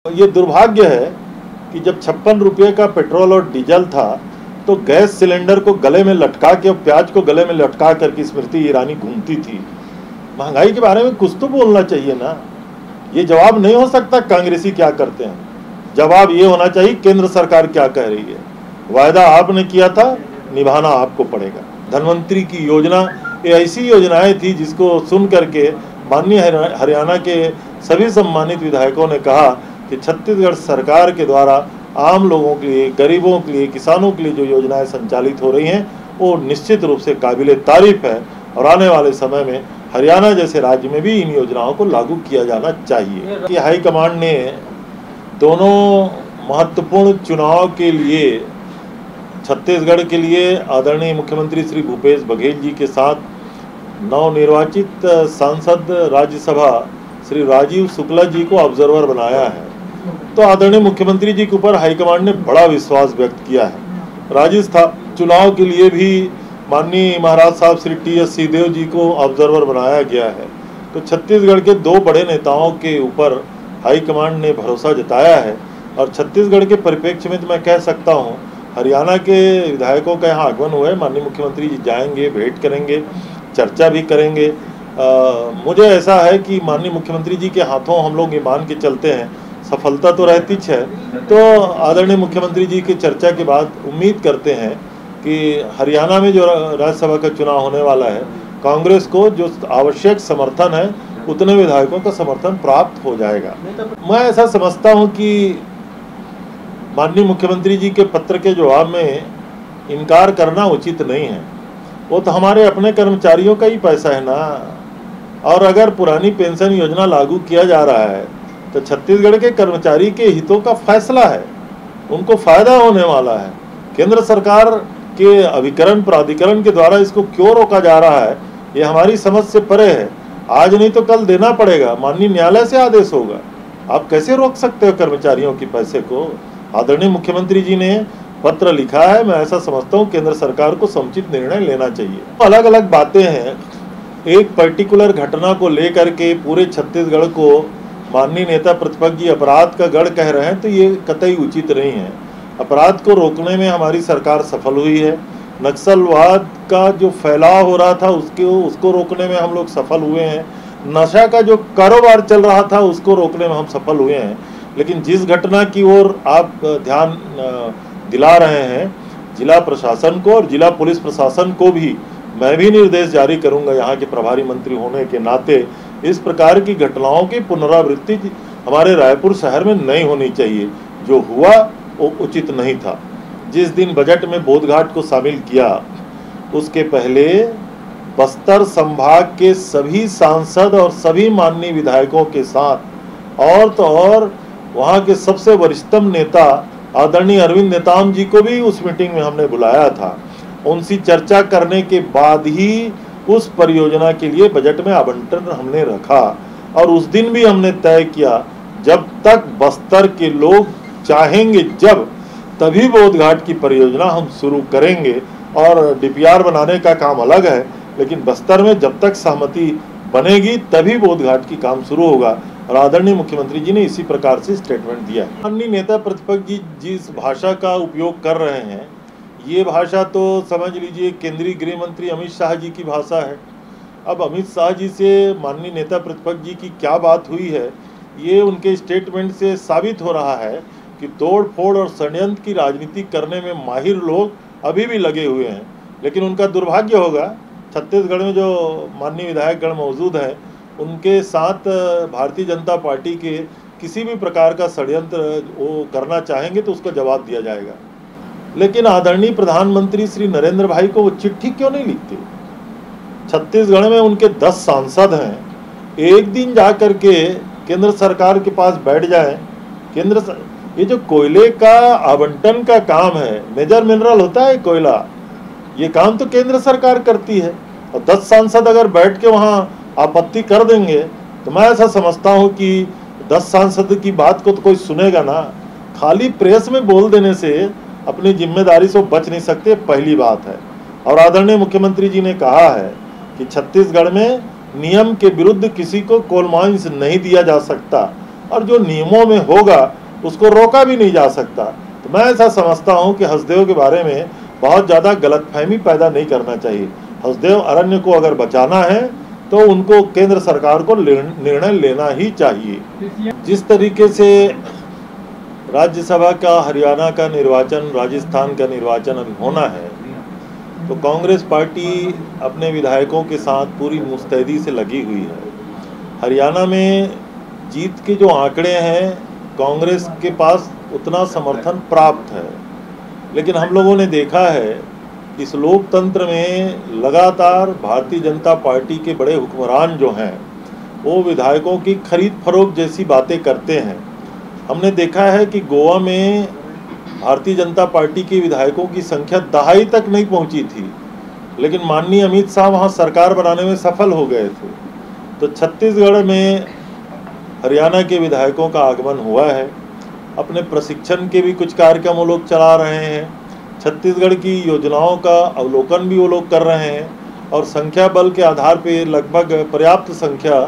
ये दुर्भाग्य है कि जब 56 रुपये का पेट्रोल और डीजल था तो गैस सिलेंडर को गले में लटका के और प्याज को गले में लटका करके स्मृति ईरानी घूमती थी। महंगाई के बारे में कुछ तो बोलना चाहिए ना। ये जवाब नहीं हो सकता कांग्रेसी क्या करते हैं, जवाब ये होना चाहिए केंद्र सरकार क्या कह रही है। वायदा आपने किया था, निभाना आपको पड़ेगा। धनवंतरी की योजना ये ऐसी योजनाएं थी जिसको सुन करके माननीय हरियाणा के सभी सम्मानित विधायकों ने कहा कि छत्तीसगढ़ सरकार के द्वारा आम लोगों के लिए, गरीबों के लिए, किसानों के लिए जो योजनाएं संचालित हो रही हैं वो निश्चित रूप से काबिले तारीफ है और आने वाले समय में हरियाणा जैसे राज्य में भी इन योजनाओं को लागू किया जाना चाहिए। कि हाईकमांड ने दोनों महत्वपूर्ण चुनाव के लिए छत्तीसगढ़ के लिए आदरणीय मुख्यमंत्री श्री भूपेश बघेल जी के साथ नवनिर्वाचित सांसद राज्यसभा श्री राजीव शुक्ला जी को ऑब्जर्वर बनाया है। तो आदरणीय मुख्यमंत्री जी के ऊपर हाईकमांड ने बड़ा विश्वास व्यक्त किया है। राजस्थान चुनाव के लिए भी माननीय महाराज साहब श्री टी.एस. सिंहदेव जी को ऑब्जर्वर बनाया गया है। तो छत्तीसगढ़ के दो बड़े नेताओं के ऊपर हाईकमांड ने भरोसा जताया है और छत्तीसगढ़ के परिप्रेक्ष्य में तो मैं कह सकता हूँ हरियाणा के विधायकों का यहाँ आगमन हुआ है। माननीय मुख्यमंत्री जी जाएंगे, भेंट करेंगे, चर्चा भी करेंगे। मुझे ऐसा है कि माननीय मुख्यमंत्री जी के हाथों हम लोग ये मान के चलते हैं सफलता तो रहती है। तो आदरणीय मुख्यमंत्री जी की चर्चा के बाद उम्मीद करते हैं कि हरियाणा में जो राज्यसभा का चुनाव होने वाला है कांग्रेस को जो आवश्यक समर्थन है उतने विधायकों का समर्थन प्राप्त हो जाएगा। मैं ऐसा समझता हूं कि माननीय मुख्यमंत्री जी के पत्र के जवाब में इनकार करना उचित नहीं है। वो तो हमारे अपने कर्मचारियों का ही पैसा है ना। और अगर पुरानी पेंशन योजना लागू किया जा रहा है तो छत्तीसगढ़ के कर्मचारी के हितों का फैसला है, उनको फायदा होने वाला है। केंद्र सरकार के अभिकरण प्राधिकरण के द्वारा इसको क्यों रोका जा रहा है ये हमारी समझ से परे है। आज नहीं तो कल देना पड़ेगा, माननीय न्यायालय से आदेश होगा। आप कैसे रोक सकते हो कर्मचारियों के पैसे को। आदरणीय मुख्यमंत्री जी ने पत्र लिखा है, मैं ऐसा समझता हूँ केंद्र सरकार को समुचित निर्णय लेना चाहिए। अलग अलग बातें हैं, एक पर्टिकुलर घटना को लेकर के पूरे छत्तीसगढ़ को माननीय नेता प्रतिपक्ष जी अपराध का गढ़ कह रहे हैं तो ये कतई उचित नहीं है। अपराध को रोकने में हमारी सरकार सफल हुई है। नक्सलवाद का जो फैलाव हो रहा था उसको रोकने में हम लोग सफल हुए हैं। नशा का जो कारोबार चल रहा था उसको रोकने में हम सफल हुए हैं। लेकिन जिस घटना की ओर आप ध्यान दिला रहे हैं जिला प्रशासन को और जिला पुलिस प्रशासन को भी मैं भी निर्देश जारी करूंगा यहाँ के प्रभारी मंत्री होने के नाते, इस प्रकार की घटनाओं की पुनरावृत्ति हमारे रायपुर शहर में नहीं होनी चाहिए। जो हुआ वो उचित नहीं था। जिस दिन बजट में बोधघाट को शामिल किया उसके पहले बस्तर संभाग के सभी सांसद और सभी माननीय विधायकों के साथ और तो और वहाँ के सबसे वरिष्ठतम नेता आदरणीय अरविंद नेताम जी को भी उस मीटिंग में हमने बुलाया था। उनसे चर्चा करने के बाद ही उस परियोजना के लिए बजट में आवंटन हमने रखा और उस दिन भी हमने तय किया जब तक बस्तर के लोग चाहेंगे जब तभी बोधघाट की परियोजना हम शुरू करेंगे। और डीपीआर बनाने का काम अलग है, लेकिन बस्तर में जब तक सहमति बनेगी तभी बोधघाट की काम शुरू होगा। और आदरणीय मुख्यमंत्री जी ने इसी प्रकार से स्टेटमेंट दिया है। माननीय नेता प्रतिपक्ष जी जिस भाषा का उपयोग कर रहे हैं ये भाषा तो समझ लीजिए केंद्रीय गृह मंत्री अमित शाह जी की भाषा है। अब अमित शाह जी से माननीय नेता प्रतिपक्ष जी की क्या बात हुई है ये उनके स्टेटमेंट से साबित हो रहा है कि तोड़ फोड़ और षड्यंत्र की राजनीति करने में माहिर लोग अभी भी लगे हुए हैं। लेकिन उनका दुर्भाग्य होगा छत्तीसगढ़ में जो माननीय विधायकगण मौजूद हैं उनके साथ भारतीय जनता पार्टी के किसी भी प्रकार का षड्यंत्र वो करना चाहेंगे तो उसका जवाब दिया जाएगा। लेकिन आदरणीय प्रधानमंत्री श्री नरेंद्र भाई को वो चिट्ठी क्यों नहीं लिखते। छत्तीसगढ़ में उनके 10 सांसद हैं, एक दिन जा कर के केंद्र सरकार के पास बैठ जाएं। ये जो कोयले का आवंटन का काम है, मेजर मिनरल होता है कोयला, ये काम तो केंद्र सरकार करती है। और 10 सांसद अगर बैठ के वहाँ आपत्ति कर देंगे तो मैं ऐसा समझता हूँ कि 10 सांसद की बात को तो कोई सुनेगा ना। खाली प्रेस में बोल देने से अपनी जिम्मेदारी से बच नहीं सकते, पहली बात है। और आदरणीय मुख्यमंत्री जी ने कहा है कि छत्तीसगढ़ में नियम के विरुद्ध किसी को कोल माइंस नहीं दिया जा सकता। और जो नियमों में होगा उसको रोका भी नहीं जा सकता। तो मैं ऐसा समझता हूं कि हसदेव के बारे में बहुत ज़्यादा गलतफहमी पैदा नहीं करना चाहिए। हसदेव अरण्य को अगर बचाना है तो उनको केंद्र सरकार को निर्णय लेना ही चाहिए। जिस तरीके से राज्यसभा का, हरियाणा का निर्वाचन, राजस्थान का निर्वाचन अभी होना है, तो कांग्रेस पार्टी अपने विधायकों के साथ पूरी मुस्तैदी से लगी हुई है। हरियाणा में जीत के जो आंकड़े हैं, कांग्रेस के पास उतना समर्थन प्राप्त है, लेकिन हम लोगों ने देखा है इस लोकतंत्र में लगातार भारतीय जनता पार्टी के बड़े हुक्मरान जो हैं वो विधायकों की खरीद फरोख्त जैसी बातें करते हैं। हमने देखा है कि गोवा में भारतीय जनता पार्टी के विधायकों की संख्या 2.5 तक नहीं पहुंची थी, लेकिन माननीय अमित शाह वहां सरकार बनाने में सफल हो गए थे। तो छत्तीसगढ़ में हरियाणा के विधायकों का आगमन हुआ है। अपने प्रशिक्षण के भी कुछ कार्यक्रम वो लोग चला रहे हैं। छत्तीसगढ़ की योजनाओं का अवलोकन भी वो लोग कर रहे हैं और संख्या बल के आधार पे लगभग पर्याप्त संख्या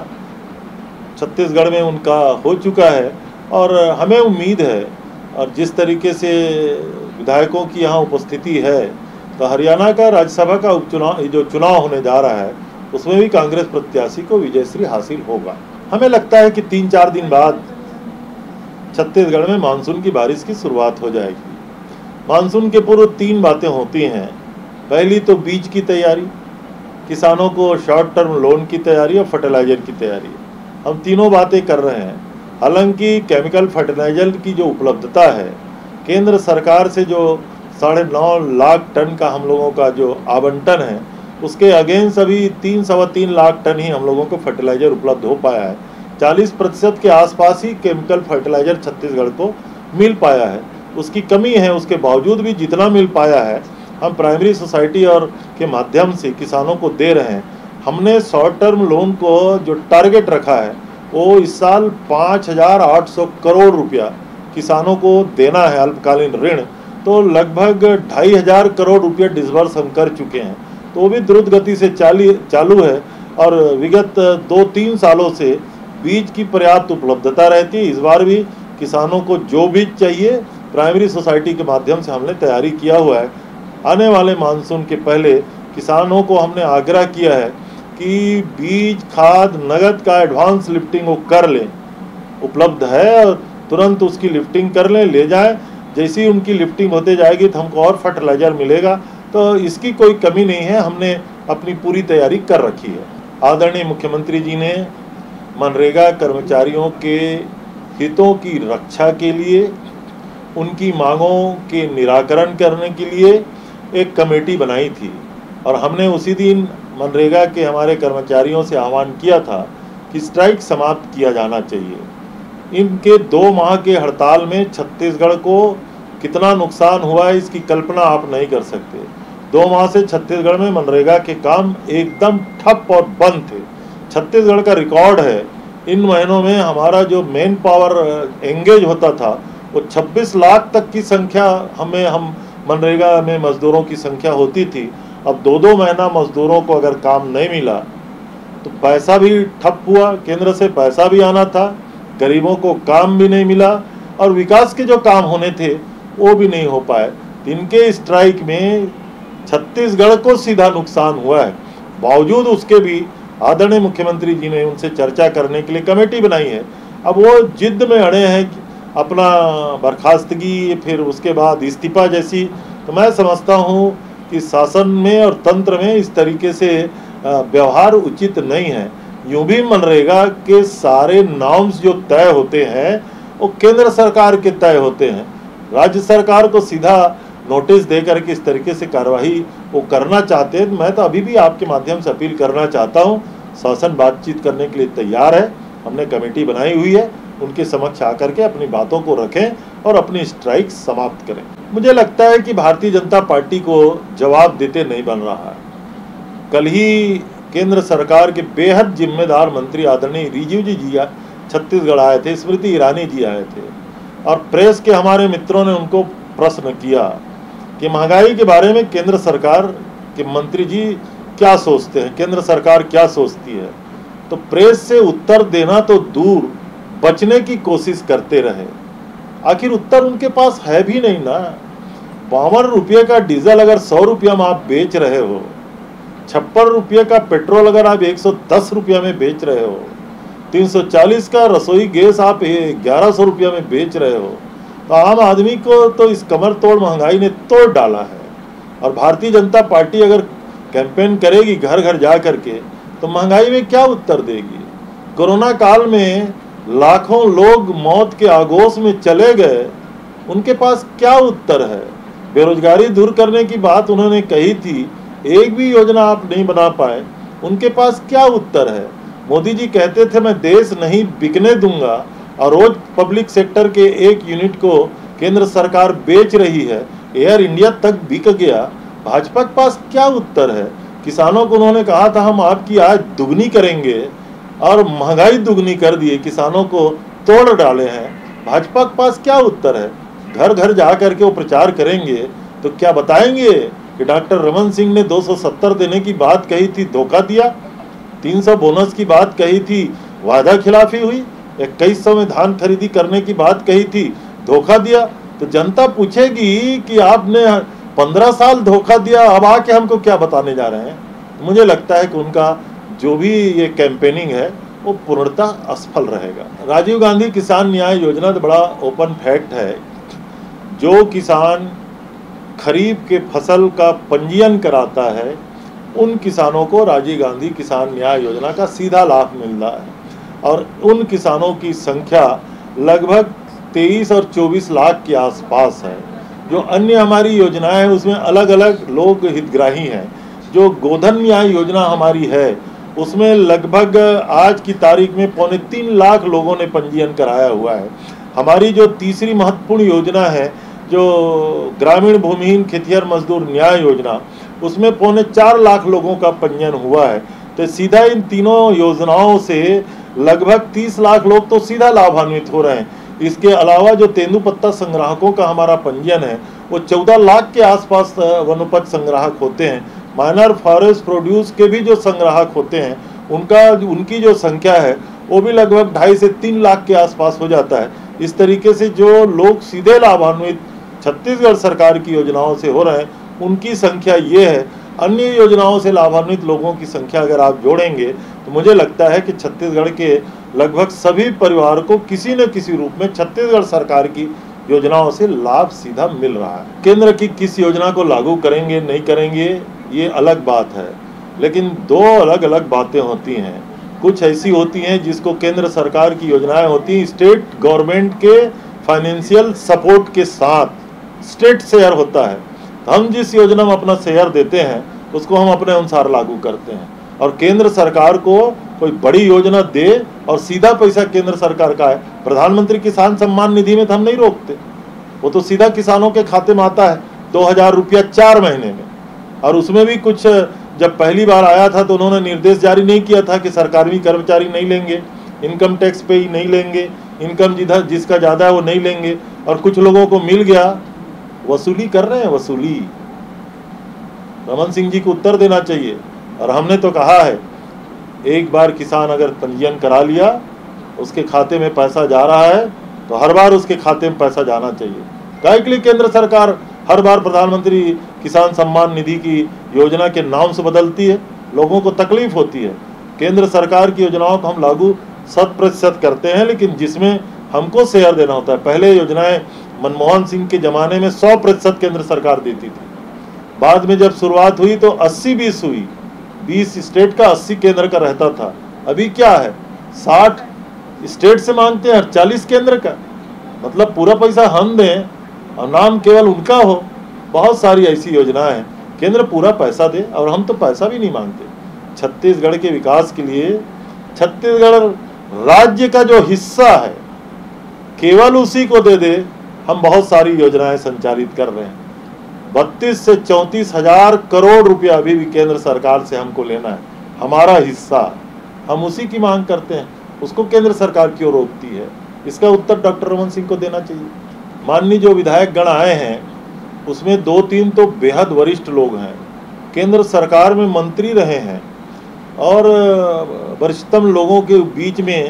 छत्तीसगढ़ में उनका हो चुका है। और हमें उम्मीद है, और जिस तरीके से विधायकों की यहाँ उपस्थिति है, तो हरियाणा का राज्यसभा का उपचुनाव जो चुनाव होने जा रहा है उसमें भी कांग्रेस प्रत्याशी को विजयश्री हासिल होगा। हमें लगता है कि 3-4 दिन बाद छत्तीसगढ़ में मानसून की बारिश की शुरुआत हो जाएगी। मानसून के पूर्व 3 बातें होती हैं। पहली तो बीज की तैयारी, किसानों को शॉर्ट टर्म लोन की तैयारी और फर्टिलाइजर की तैयारी। हम तीनों बातें कर रहे हैं। हालांकि केमिकल फर्टिलाइजर की जो उपलब्धता है, केंद्र सरकार से जो 9.5 लाख टन का हम लोगों का जो आवंटन है, उसके अगेंस्ट अभी 3-3.25 लाख टन ही हम लोगों को फर्टिलाइजर उपलब्ध हो पाया है। 40% के आसपास ही केमिकल फर्टिलाइजर छत्तीसगढ़ को मिल पाया है। उसकी कमी है, उसके बावजूद भी जितना मिल पाया है हम प्राइमरी सोसाइटी और के माध्यम से किसानों को दे रहे हैं। हमने शॉर्ट टर्म लोन को जो टारगेट रखा है वो इस साल 5,800 करोड़ रुपया किसानों को देना है अल्पकालीन ऋण। तो लगभग 2,500 करोड़ रुपया डिसबर्स हम कर चुके हैं। तो वो भी द्रुत गति से चालू है और विगत 2-3 सालों से बीज की पर्याप्त उपलब्धता रहती है। इस बार भी किसानों को जो बीज चाहिए प्राइमरी सोसाइटी के माध्यम से हमने तैयारी किया हुआ है। आने वाले मानसून के पहले किसानों को हमने आग्रह किया है कि बीज, खाद, नगद का एडवांस लिफ्टिंग वो कर लें। उपलब्ध है और तुरंत उसकी लिफ्टिंग कर लें, ले जाएं। जैसी उनकी लिफ्टिंग होते जाएगी तो हमको और फर्टिलाइजर मिलेगा। तो इसकी कोई कमी नहीं है, हमने अपनी पूरी तैयारी कर रखी है। आदरणीय मुख्यमंत्री जी ने मनरेगा कर्मचारियों के हितों की रक्षा के लिए, उनकी मांगों के निराकरण करने के लिए एक कमेटी बनाई थी और हमने उसी दिन मनरेगा के हमारे कर्मचारियों से आह्वान किया था कि स्ट्राइक समाप्त किया जाना चाहिए। इनके 2 माह के हड़ताल में छत्तीसगढ़ को कितना नुकसान हुआ है इसकी कल्पना आप नहीं कर सकते। 2 माह से छत्तीसगढ़ में मनरेगा के काम एकदम ठप और बंद थे। छत्तीसगढ़ का रिकॉर्ड है, इन महीनों में हमारा जो मेन पावर एंगेज होता था वो 26 लाख तक की संख्या हम मनरेगा में मजदूरों की संख्या होती थी। अब 2-2 महीना मजदूरों को अगर काम नहीं मिला तो पैसा भी ठप हुआ, केंद्र से पैसा भी आना था, गरीबों को काम भी नहीं मिला और विकास के जो काम होने थे वो भी नहीं हो पाए। इनके स्ट्राइक में छत्तीसगढ़ को सीधा नुकसान हुआ है। बावजूद उसके भी आदरणीय मुख्यमंत्री जी ने उनसे चर्चा करने के लिए कमेटी बनाई है। अब वो जिद में अड़े हैं कि अपना बर्खास्तगी, फिर उसके बाद इस्तीफा जैसी। तो मैं समझता हूँ कि शासन में और तंत्र में इस तरीके से व्यवहार उचित नहीं है। यूं भी मनरेगा के सारे नॉर्म्स जो तय होते हैं वो केंद्र सरकार के तय होते हैं। राज्य सरकार को सीधा नोटिस देकर के इस तरीके से कार्रवाई वो करना चाहते हैं। मैं तो अभी भी आपके माध्यम से अपील करना चाहता हूँ, शासन बातचीत करने के लिए तैयार है। हमने कमेटी बनाई हुई है, उनके समक्ष आकर के अपनी बातों को रखें और अपनी स्ट्राइक समाप्त करें। मुझे लगता है कि भारतीय जनता पार्टी को जवाब देते नहीं बन रहा है। कल ही केंद्र सरकार के बेहद जिम्मेदार मंत्री आदरणीय रिजिजू जी छत्तीसगढ़ आए थे, स्मृति ईरानी जी आए थे और प्रेस के हमारे मित्रों ने उनको प्रश्न किया कि महंगाई के बारे में केंद्र सरकार के मंत्री जी क्या सोचते हैं, केंद्र सरकार क्या सोचती है। तो प्रेस से उत्तर देना तो दूर, बचने की कोशिश करते रहे। आखिर उत्तर उनके पास है भी नहीं ना। 52 रुपये का डीजल अगर 100 रुपया में आप बेच रहे हो, 56 रुपये का पेट्रोल अगर आप 110 रुपया में बेच रहे हो, 340 का रसोई गैस आप 1100 रुपया में बेच रहे हो, तो आम आदमी को तो इस कमर तोड़ महंगाई ने तोड़ डाला है। और भारतीय जनता पार्टी अगर कैंपेन करेगी घर घर जा करके, तो महंगाई में क्या उत्तर देगी? कोरोना काल में लाखों लोग मौत के आगोश में चले गए, उनके पास क्या उत्तर है? बेरोजगारी दूर करने की बात उन्होंने कही थी, एक भी योजना आप नहीं बना पाए, उनके पास क्या उत्तर है? मोदी जी कहते थे मैं देश नहीं बिकने दूंगा, और रोज पब्लिक सेक्टर के एक यूनिट को केंद्र सरकार बेच रही है, एयर इंडिया तक बिक गया। भाजपा के पास क्या उत्तर है? किसानों को उन्होंने कहा था हम आपकी आय दुगनी करेंगे, और महंगाई दुगनी कर दिए, किसानों को तोड़ डाले हैं। भाजपा के पास क्या उत्तर है? घर घर जा करके वो प्रचार करेंगे तो क्या बताएंगे कि डॉक्टर रमन सिंह ने 270 देने की बात कही थी, धोखा दिया, 300 बोनस की बात कही थी, वादा खिलाफी हुई, 2100 में धान खरीदी करने की बात कही थी, धोखा दिया। तो जनता पूछेगी कि आपने 15 साल धोखा दिया, अब आके हमको क्या बताने जा रहे हैं? मुझे लगता है कि उनका जो भी ये कैंपेनिंग है वो पूर्णतः असफल रहेगा। राजीव गांधी किसान न्याय योजना तो बड़ा ओपन फैक्ट है, जो किसान खरीफ के फसल का पंजीयन कराता है उन किसानों को राजीव गांधी किसान न्याय योजना का सीधा लाभ मिल रहा है, और उन किसानों की संख्या लगभग 23 और 24 लाख के आसपास है। जो अन्य हमारी योजनाएं हैं उसमें अलग अलग लोग हितग्राही हैं। जो गोधन न्याय योजना हमारी है उसमें लगभग आज की तारीख में 3.25 लाख लोगों ने पंजीयन कराया हुआ है। हमारी जो तीसरी महत्वपूर्ण योजना है, जो ग्रामीण भूमिहीन खेतिहर मजदूर न्याय योजना, उसमें 4.25 लाख लोगों का पंजीयन हुआ है। तो सीधा इन तीनों योजनाओं से लगभग 30 लाख लोग तो सीधा लाभान्वित हो रहे हैं। इसके अलावा जो तेंदुपत्ता संग्राहकों का हमारा पंजीयन है वो 14 लाख के आसपास वनोपज संग्राहक होते हैं। माइनर फॉरेस्ट प्रोड्यूस के भी जो संग्राहक होते हैं उनकी जो संख्या है वो भी लगभग 2.5 से 3 लाख के आसपास हो जाता है। इस तरीके से जो लोग सीधे लाभान्वित छत्तीसगढ़ सरकार की योजनाओं से हो रहे हैं उनकी संख्या ये है। अन्य योजनाओं से लाभान्वित लोगों की संख्या अगर आप जोड़ेंगे तो मुझे लगता है कि छत्तीसगढ़ के लगभग सभी परिवार को किसी न किसी रूप में छत्तीसगढ़ सरकार की योजनाओं से लाभ सीधा मिल रहा है। केंद्र की किस योजना को लागू करेंगे नहीं करेंगे ये अलग बात है, लेकिन दो अलग अलग बातें होती हैं। कुछ ऐसी होती हैं जिसको केंद्र सरकार की योजनाएं होती हैं स्टेट गवर्नमेंट के फाइनेंशियल सपोर्ट के साथ स्टेट शेयर होता है। हम जिस योजना में अपना शेयर देते हैं उसको हम अपने अनुसार लागू करते हैं, और केंद्र सरकार को कोई बड़ी योजना दे और सीधा पैसा केंद्र सरकार का है। प्रधानमंत्री किसान सम्मान निधि में तो हम नहीं रोकते, वो तो सीधा किसानों के खाते में आता है 2000 रुपया 4 महीने में। और उसमें भी कुछ जब पहली बार आया था तो उन्होंने निर्देश जारी नहीं किया था कि सरकारी कर्मचारी नहीं लेंगे, इनकम टैक्स पे ही नहीं लेंगे, इनकम जिसका ज़्यादा है वो नहीं लेंगे, और कुछ लोगों को मिल गया। वसूली कर रहे हैं, वसूली। रमन सिंह जी को उत्तर देना चाहिए। और हमने तो कहा है एक बार किसान अगर पंजीयन करा लिया, उसके खाते में पैसा जा रहा है तो हर बार उसके खाते में पैसा जाना चाहिए। काहे के लिए केंद्र सरकार हर बार प्रधानमंत्री किसान सम्मान निधि की योजना के नाम से बदलती है? लोगों को तकलीफ होती है। केंद्र सरकार की योजनाओं को हम लागू 100% करते हैं, लेकिन जिसमें हमको शेयर देना होता है। पहले योजनाएं मनमोहन सिंह के ज़माने में 100% केंद्र सरकार देती थी। बाद में जब शुरुआत हुई तो 80-20 हुई, 20 स्टेट का 80 केंद्र का रहता था। अभी क्या है 60 स्टेट से मांगते हैं, 40 केंद्र का। मतलब पूरा पैसा हम दें और नाम केवल उनका हो। बहुत सारी ऐसी योजनाएं हैं, केंद्र पूरा पैसा दे और हम तो पैसा भी नहीं मांगते। छत्तीसगढ़ के विकास के लिए छत्तीसगढ़ राज्य का जो हिस्सा है केवल उसी को दे दे। हम बहुत सारी योजनाएं संचालित कर रहे हैं। 32 से 34 हजार करोड़ रुपया अभी भी केंद्र सरकार से हमको लेना है, हमारा हिस्सा। हम उसी की मांग करते हैं, उसको केंद्र सरकार क्यों रोकती है? इसका उत्तर डॉक्टर रमन सिंह को देना चाहिए। माननीय जो विधायक गण आए हैं उसमें 2-3 तो बेहद वरिष्ठ लोग हैं, केंद्र सरकार में मंत्री रहे हैं, और वरिष्ठतम लोगों के बीच में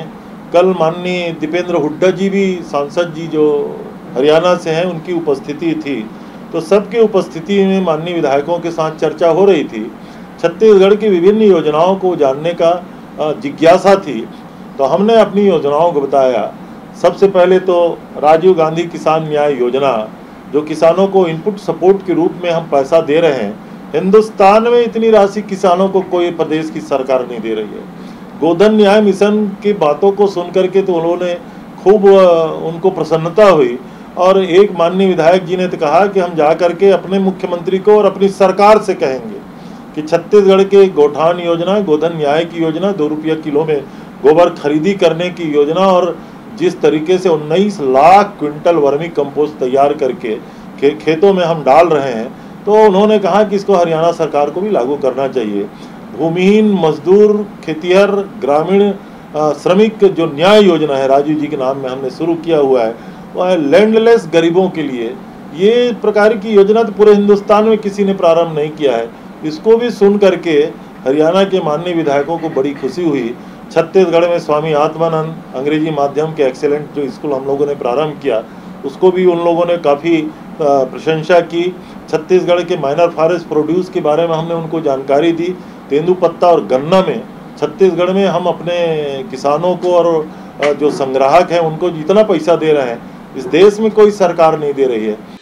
कल माननीय दीपेंद्र हुड्डा जी भी, सांसद जी जो हरियाणा से हैं, उनकी उपस्थिति थी। तो सबकी उपस्थिति में माननीय विधायकों के साथ चर्चा हो रही थी। छत्तीसगढ़ की विभिन्न योजनाओं को जानने का जिज्ञासा थी। तो हमने अपनी योजनाओं को बताया। सबसे पहले तो राजीव गांधी किसान न्याय योजना, जो किसानों को इनपुट सपोर्ट के रूप में हम पैसा दे रहे हैं। हिंदुस्तान में इतनी राशि किसानों को कोई प्रदेश की सरकार नहीं दे रही है। गोधन न्याय मिशन की बातों को सुन करके तो उन्होंने खूब उनको प्रसन्नता हुई। और एक माननीय विधायक जी ने तो कहा कि हम जा करके अपने मुख्यमंत्री को और अपनी सरकार से कहेंगे कि छत्तीसगढ़ के गोठान योजना, गोधन न्याय की योजना, 2 रुपया किलो में गोबर खरीदी करने की योजना, और जिस तरीके से 19 लाख क्विंटल वर्मी कंपोस्ट तैयार करके खेतों में हम डाल रहे हैं, तो उन्होंने कहा कि इसको हरियाणा सरकार को भी लागू करना चाहिए। भूमिहीन मजदूर, खेतिहर, ग्रामीण श्रमिक जो न्याय योजना है, राजीव जी के नाम में हमने शुरू किया हुआ है, वह लैंडलेस गरीबों के लिए। ये प्रकार की योजना तो पूरे हिंदुस्तान में किसी ने प्रारंभ नहीं किया है। इसको भी सुन करके हरियाणा के माननीय विधायकों को बड़ी खुशी हुई। छत्तीसगढ़ में स्वामी आत्मानंद अंग्रेजी माध्यम के एक्सेलेंट जो स्कूल हम लोगों ने प्रारंभ किया, उसको भी उन लोगों ने काफ़ी प्रशंसा की। छत्तीसगढ़ के माइनर फॉरेस्ट प्रोड्यूस के बारे में हमने उनको जानकारी दी। तेंदुपत्ता और गन्ना में छत्तीसगढ़ में हम अपने किसानों को और जो संग्राहक हैं उनको जितना पैसा दे रहे हैं, इस देश में कोई सरकार नहीं दे रही है।